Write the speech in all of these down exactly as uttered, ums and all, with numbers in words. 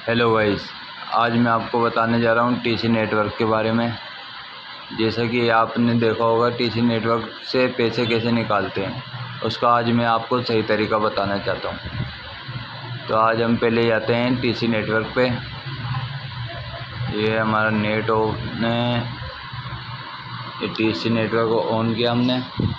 Hello guys, आज मैं आपको बताने जा रहा हूँ टीसी नेटवर्क के बारे में। जैसा कि आपने देखा होगा टीसी नेटवर्क से पैसे कैसे निकालते हैं, उसका आज मैं आपको सही तरीका बताना चाहता हूँ। तो आज हम पहले जाते हैं टीसी नेटवर्क पे। ये हमारा नेट ऑन है, ये टीसी नेटवर्क को ऑन किया हमने।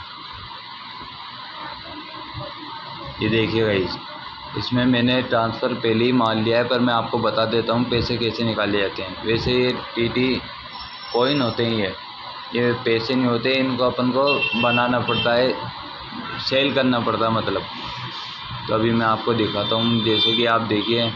ये देखिए गाइस, इसमें मैंने ट्रांसफ़र पहले ही मान लिया है, पर मैं आपको बता देता हूँ पैसे कैसे निकाले जाते हैं। वैसे ये टीटी कॉइन होते हैं, ये ये पैसे नहीं होते, इनको अपन को बनाना पड़ता है, सेल करना पड़ता है मतलब। तो अभी मैं आपको दिखाता हूँ। जैसे कि आप देखिए,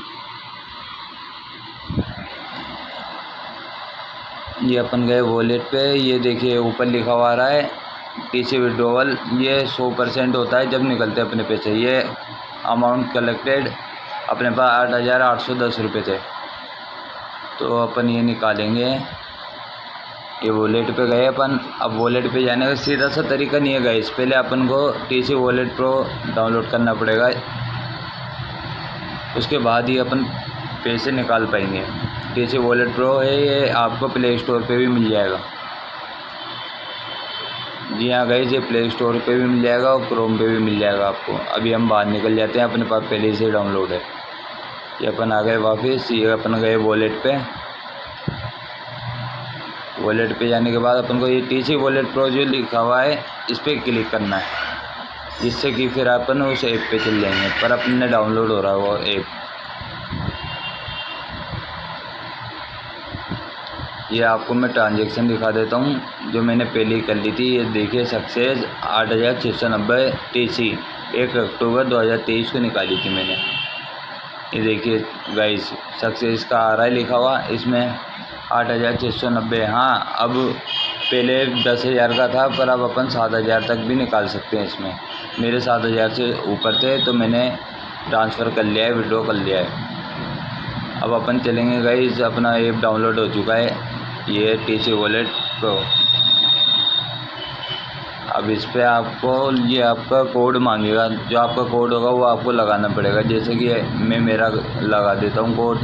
ये अपन गए वॉलेट पे। ये देखिए ऊपर लिखा हुआ आ रहा है टीसी विड्रॉवल। ये सौ परसेंट होता है जब निकलते हैं अपने पैसे। ये अमाउंट कलेक्टेड अपने पास आठ हज़ार आठ सौ दस रुपये थे, तो अपन ये निकालेंगे। ये वॉलेट पे गए अपन। अब वॉलेट पे जाने का सीधा सा तरीका नहीं है गाइस, पहले अपन को टीसी वॉलेट प्रो डाउनलोड करना पड़ेगा, उसके बाद ही अपन पैसे निकाल पाएंगे। टीसी वॉलेट प्रो है, ये आपको प्ले स्टोर पे भी मिल जाएगा। जी हाँ गाइस, ये प्ले स्टोर पे भी मिल जाएगा और क्रोम पे भी मिल जाएगा आपको। अभी हम बाहर निकल जाते हैं, अपने पास पहले से डाउनलोड है। ये अपन आ गए वापस। ये अपन गए वॉलेट पे। वॉलेट पे जाने के बाद अपन को ये टीसी वॉलेट प्रो जो लिखा हुआ है, इस पर क्लिक करना है, जिससे कि फिर अपन उस ऐप पे चल जाएंगे। पर अपने डाउनलोड हो रहा है वो ऐप। ये आपको मैं ट्रांजैक्शन दिखा देता हूँ जो मैंने पहले ही कर ली थी। ये देखिए, सक्सेस आठ हज़ार छः सौ नब्बे टी सी एक अक्टूबर दो हज़ार तेईस को निकाली थी मैंने। ये देखिए गाइस, सक्सेस का आ रहा है लिखा हुआ, इसमें आठ हज़ार छः सौ नब्बे। हाँ, अब पहले दस हज़ार का था, पर अब अपन सात हज़ार तक भी निकाल सकते हैं इसमें। मेरे सात हज़ार से ऊपर थे तो मैंने ट्रांसफ़र कर लिया है, विड्रॉ कर लिया है। अब अपन चलेंगे गाइस, अपना ऐप डाउनलोड हो चुका है, ये टीसी वॉलेट प्रो। अब इस पर आपको ये आपका कोड मांगेगा, जो आपका कोड होगा वो आपको लगाना पड़ेगा। जैसे कि मैं मेरा लगा देता हूँ कोड।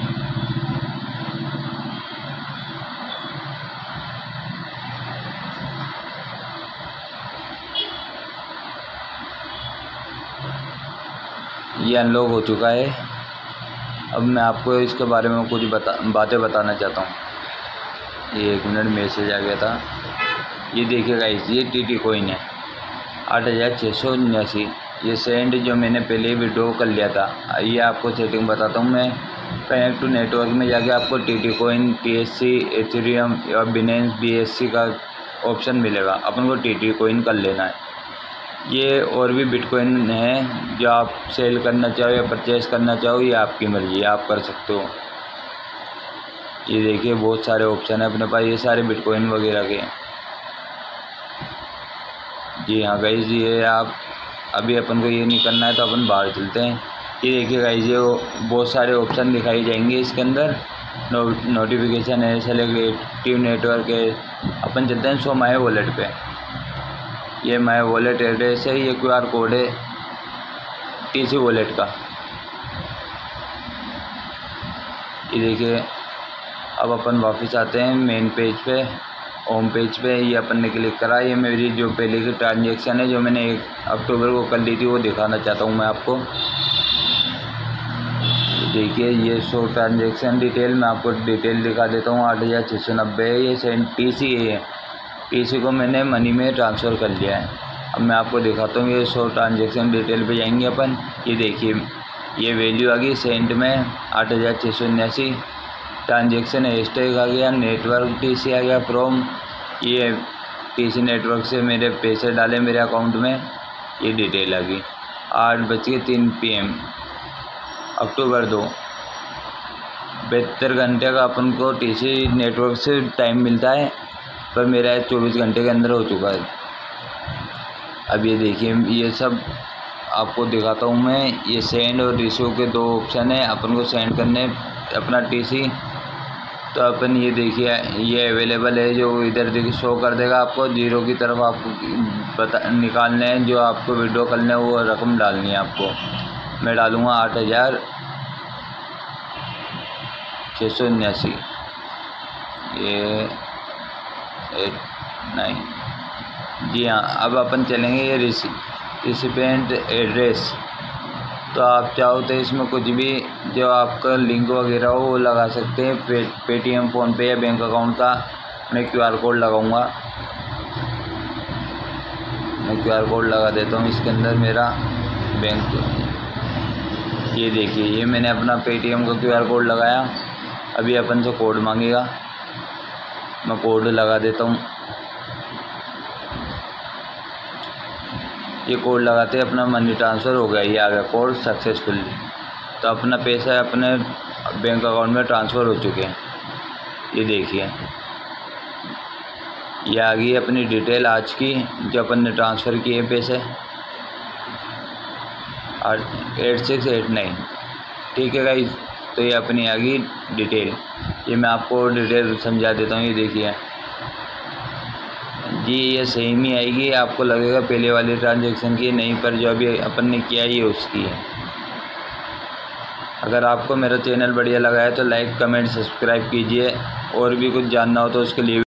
ये अनलॉक हो चुका है। अब मैं आपको इसके बारे में कुछ बता बातें बताना चाहता हूँ। ये एक मिनट, मैसेज आ गया था। ये देखिए गाइस, ये टीटी कॉइन है आठ हज़ार छः सौ उन्यासी। ये सेंड जो मैंने पहले ही विड्रॉ कर लिया था। ये आपको सेटिंग बताता हूँ मैं। कनेक्ट टू नेटवर्क में जाके आपको टीटी कॉइन, टीएससी, एथेरियम और बिनेंस बीएससी का ऑप्शन मिलेगा। अपन को टीटी कॉइन कर लेना है। ये और भी बिटकॉइन है, जो आप सेल करना चाहो या परचेज़ करना चाहो, ये आपकी मर्ज़ी है, आप कर सकते हो। ये देखिए बहुत सारे ऑप्शन है अपने पास, ये सारे बिटकॉइन वगैरह के। जी हाँ गाइस, ये आप अभी अपन को ये नहीं करना है तो अपन बाहर चलते हैं। ये देखिए गाइस, ये बहुत सारे ऑप्शन दिखाई जाएंगे इसके अंदर। नो नोटिफिकेशन है, सेलेक्ट एक्टिव नेटवर्क है। अपन चलते हैं सो माय वॉलेट पे। ये माय वॉलेट एड्रेस है, ये क्यू आर कोड है टीसी वॉलेट का। ये देखिए, अब अपन वापस आते हैं मेन पेज पे, होम पेज पे। ये अपन ने क्लिक करा। ये मेरी जो पहले की ट्रांजैक्शन है, जो मैंने एक अक्टूबर को कर ली थी, वो दिखाना चाहता हूँ मैं आपको। देखिए, ये शो ट्रांजैक्शन डिटेल, मैं आपको डिटेल दिखा देता हूँ। आठ हज़ार छः सौ नब्बे है, ये सेंट टी सी है। टी सी को मैंने मनी में ट्रांसफ़र कर लिया है। अब मैं आपको दिखाता हूँ। ये शो ट्रांजैक्शन डिटेल पे जाएंगे अपन। ये देखिए, ये वैल्यू आ गई सेंट में आठ हज़ार छः सौ उन्यासी। ट्रांजैक्शन हैशटैग आ गया, नेटवर्क टीसी आ गया फ्रॉम। ये टीसी नेटवर्क से मेरे पैसे डाले मेरे अकाउंट में, ये डिटेल आ गई। आठ बज के तीन पी एम अक्टूबर दो। बहत्तर घंटे का अपन को टीसी नेटवर्क से टाइम मिलता है, पर मेरा चौबीस घंटे के अंदर हो चुका है। अब ये देखिए, ये सब आपको दिखाता हूँ मैं। ये सेंड और रिसीव के दो ऑप्शन है, अपन को सेंड करने अपना टीसी। तो अपन ये देखिए, ये अवेलेबल है, जो इधर देखिए शो कर देगा आपको। जीरो की तरफ आपको बता निकालने हैं, जो आपको विड्रॉ करना है वो रकम डालनी है आपको। मैं डालूँगा आठ हज़ार छः सौ उन्यासी, ये एट नाइन। जी हाँ, अब अपन चलेंगे ये रिसिपेंट एड्रेस। तो आप चाहो तो इसमें कुछ भी जो आपका लिंक वगैरह हो वो लगा सकते हैं। पे पेटीएम, फ़ोनपे या बैंक अकाउंट का मैं क्यूआर कोड लगाऊंगा। मैं क्यूआर कोड लगा देता हूँ इसके अंदर मेरा बैंक। ये देखिए, ये मैंने अपना पेटीएम का क्यूआर कोड लगाया। अभी अपन से कोड मांगेगा, मैं कोड लगा देता हूँ। ये कोड लगाते अपना मनी ट्रांसफ़र हो गया। ये आ गया कोड सक्सेसफुली। तो अपना पैसा अपने बैंक अकाउंट में ट्रांसफ़र हो चुके हैं। ये देखिए, ये आ गई अपनी डिटेल आज की जो अपन ने ट्रांसफ़र किए पैसे, और एट सिक्स एट नाइन। ठीक है गाइस, तो ये अपनी आ गई डिटेल। ये मैं आपको डिटेल समझा देता हूँ। ये देखिए जी, ये सेम ही आएगी। आपको लगेगा पहले वाले ट्रांजैक्शन की, नहीं, पर जो अभी अपन ने किया ये उसकी है। अगर आपको मेरा चैनल बढ़िया लगा है तो लाइक, कमेंट, सब्सक्राइब कीजिए। और भी कुछ जानना हो तो उसके लिए